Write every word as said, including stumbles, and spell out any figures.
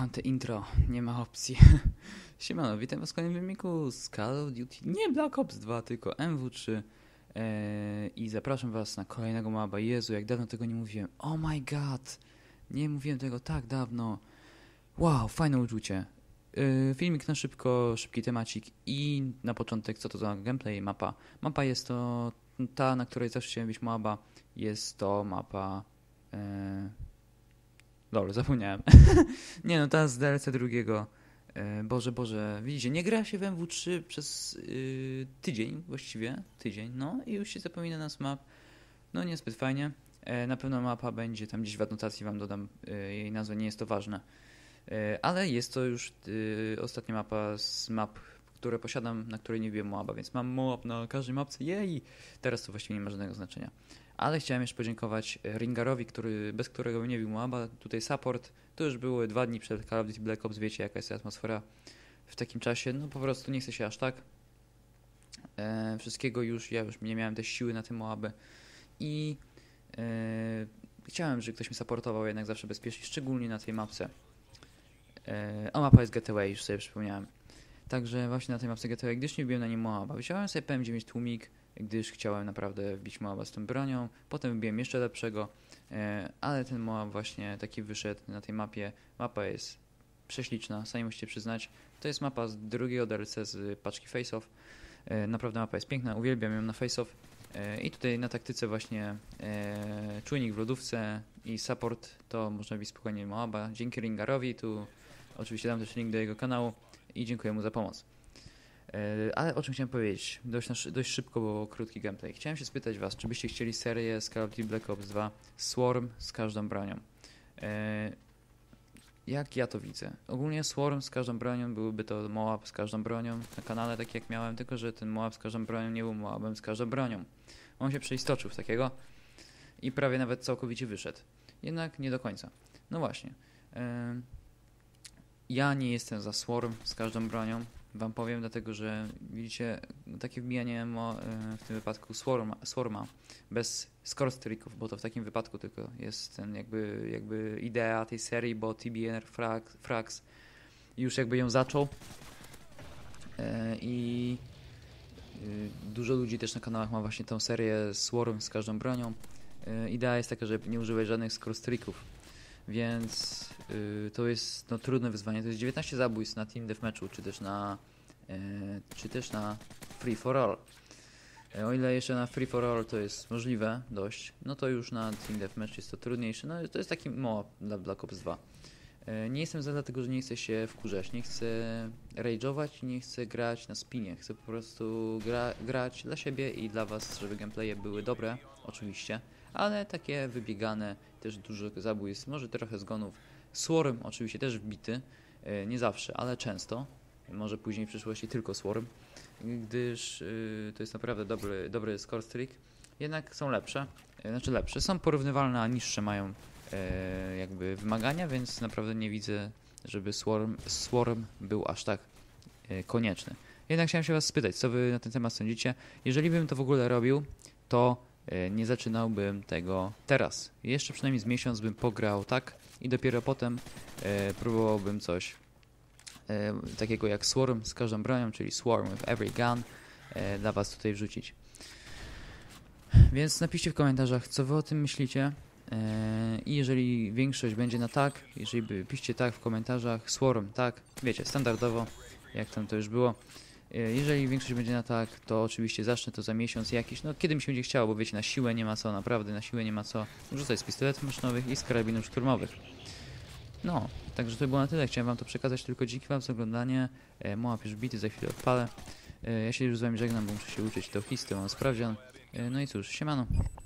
kocham te intro, nie ma opcji. Siemano, witam was w kolejnym filmiku z Call of Duty, nie Black Ops dwa, tylko M W trzy eee, i zapraszam was na kolejnego mapa. Jezu, jak dawno tego nie mówiłem. Oh my god, nie mówiłem tego tak dawno. Wow, fajne uczucie. Eee, filmik na szybko, szybki temacik i na początek co to za gameplay, mapa. Mapa jest to ta, na której zawsze chciałem być mapa. Jest to mapa... Eee, Dobra, zapomniałem. Nie no, ta z D L C drugiego. E, Boże, Boże, widzicie, nie gra się w M W trzy przez y, tydzień właściwie, tydzień, no i już się zapomina nas map. No niezbyt fajnie. E, na pewno mapa będzie tam gdzieś w anotacji, wam dodam e, jej nazwę, nie jest to ważne. E, ale jest to już y, ostatnia mapa z map, które posiadam, na której nie wiem Moaba, więc mam Moab na każdej mapce, jej! Teraz to właściwie nie ma żadnego znaczenia. Ale chciałem jeszcze podziękować Ringarowi, który, bez którego bym nie bił Moaba. Tutaj support. To już było dwa dni przed Call of Duty Black Ops. Wiecie, jaka jest atmosfera w takim czasie. No po prostu nie chce się aż tak. E, wszystkiego już, ja już nie miałem też siły na tym Moabę. I e, chciałem, żeby ktoś mi supportował jednak zawsze bezpiecznie, szczególnie na tej mapce. E, a mapa jest Getaway, już sobie przypomniałem. Także właśnie na tej mapce Getaway, gdyż nie wbiłem na niej Moaba. Wziąłem sobie P M dziewięć tłumik, gdyż chciałem naprawdę wbić Moaba z tą bronią. Potem wbiłem jeszcze lepszego, e, ale ten Moab właśnie taki wyszedł na tej mapie. Mapa jest prześliczna, sami musicie przyznać. To jest mapa z drugiego D L C z paczki Face Off. E, naprawdę mapa jest piękna, uwielbiam ją na Face Off. E, I tutaj na taktyce właśnie e, czujnik w lodówce i support to można wbić spokojnie Moaba. Dzięki Ringarowi, tu oczywiście dam też link do jego kanału i dziękuję mu za pomoc. Ale o czym chciałem powiedzieć? Dość, dość szybko, bo krótki gameplay. Chciałem się spytać was, czy byście chcieli serię z Call of Duty Black Ops dwa Swarm z każdą bronią? Eee, jak ja to widzę? Ogólnie Swarm z każdą bronią byłby to Moab z każdą bronią na kanale, tak jak miałem, tylko że ten Moab z każdą bronią nie był Moabem z każdą bronią. On się przeistoczył w takiego i prawie nawet całkowicie wyszedł. Jednak nie do końca. No właśnie. Eee, ja nie jestem za Swarm z każdą bronią. Wam powiem, dlatego że widzicie takie wbijanie w tym wypadku Swarma, Swarma bez score streaków, bo to w takim wypadku tylko jest ten jakby, jakby idea tej serii, bo T B R Frax, Frax już jakby ją zaczął i dużo ludzi też na kanałach ma właśnie tą serię Swarm z każdą bronią. Idea jest taka, żeby nie używać żadnych score streaków, więc y, to jest no, trudne wyzwanie. To jest dziewiętnaście zabójstw na Team Deathmatchu, czy też na y, czy też na Free for All. Y, o ile jeszcze na Free for All to jest możliwe dość, no to już na Team Deathmatch jest to trudniejsze. No to jest taki Moab dla Black Ops dwa. Y, nie jestem za, dlatego że nie chcę się wkurzać, nie chcę rage'ować, nie chcę grać na spinie. Chcę po prostu gra, grać dla siebie i dla was, żeby gameplaye były dobre, oczywiście. Ale takie wybiegane, też dużo zabójstw, może trochę zgonów. Swarm oczywiście też wbity, yy, nie zawsze, ale często. Może później w przyszłości tylko Swarm, gdyż yy, to jest naprawdę dobry, dobry score streak. Jednak są lepsze, yy, znaczy lepsze, są porównywalne, a niższe mają yy, jakby wymagania, więc naprawdę nie widzę, żeby Swarm, Swarm był aż tak yy, konieczny. Jednak chciałem się was spytać, co wy na ten temat sądzicie. Jeżeli bym to w ogóle robił, to nie zaczynałbym tego teraz. Jeszcze przynajmniej z miesiąc bym pograł tak i dopiero potem e, próbowałbym coś e, takiego jak Swarm z każdą bronią, czyli Swarm with every gun e, dla was tutaj wrzucić. Więc napiszcie w komentarzach, co wy o tym myślicie e, i jeżeli większość będzie na tak, jeżeli by piszcie tak w komentarzach, Swarm tak, wiecie, standardowo, jak tam to już było. Jeżeli większość będzie na tak, to oczywiście zacznę to za miesiąc jakiś, no kiedy mi się będzie chciało, bo wiecie, na siłę nie ma co, naprawdę na siłę nie ma co rzucać z pistoletów maszynowych i z karabinów szturmowych. No, także to było na tyle, chciałem wam to przekazać, tylko dzięki wam za oglądanie. E, Moab już bity, za chwilę odpalę. E, ja się już z wami żegnam, bo muszę się uczyć do histy, mam sprawdzian. E, no i cóż, siemano.